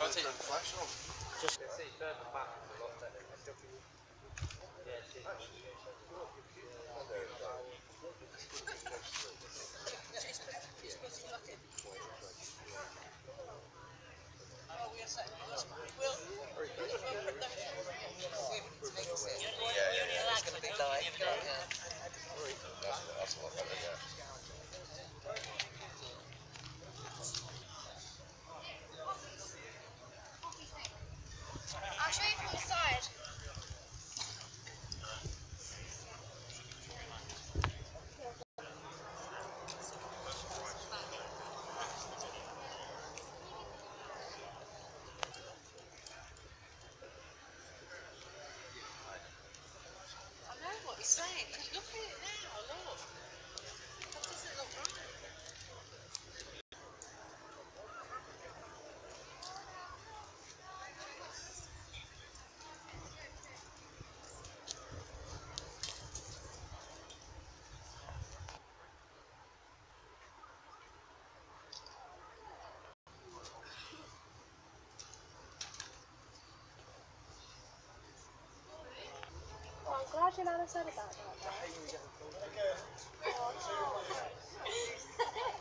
take flash on. just see further back a lot better. Yeah, That's a lot better, yeah. I'll show you from the side. I know what you're saying. Look at it now, look. That doesn't look right. Oh, I'm glad you never said about that.